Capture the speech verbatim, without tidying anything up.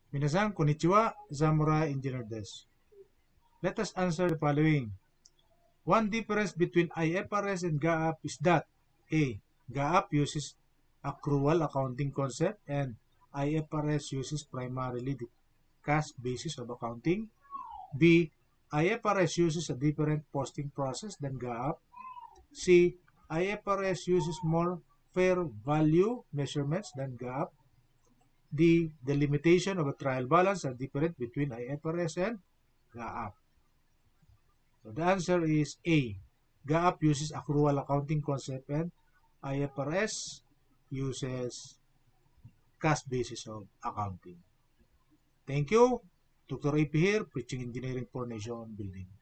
Minasan, konnichiwa, Samurai Engineer desu. Let us answer the following. One difference between I F R S and GAAP is that A. GAAP uses accrual accounting concept and I F R S uses primarily the cash basis of accounting. B. I F R S uses a different posting process than GAAP. C. I F R S uses more fair value measurements than GAAP. D. The limitation of a trial balance are different between I F R S and GAAP. So the answer is A. GAAP uses accrual accounting concept and I F R S uses cash basis of accounting. Thank you. Doctor A P here, preaching engineering for nation building.